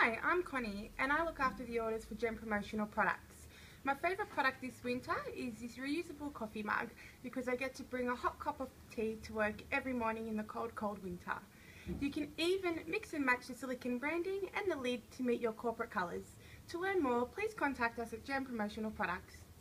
Hi, I'm Connie and I look after the orders for Gem promotional products. My favourite product this winter is this reusable coffee mug because I get to bring a hot cup of tea to work every morning in the cold winter. You can even mix and match the silicone branding and the lid to meet your corporate colours. To learn more, please contact us at Gem Promotional Products.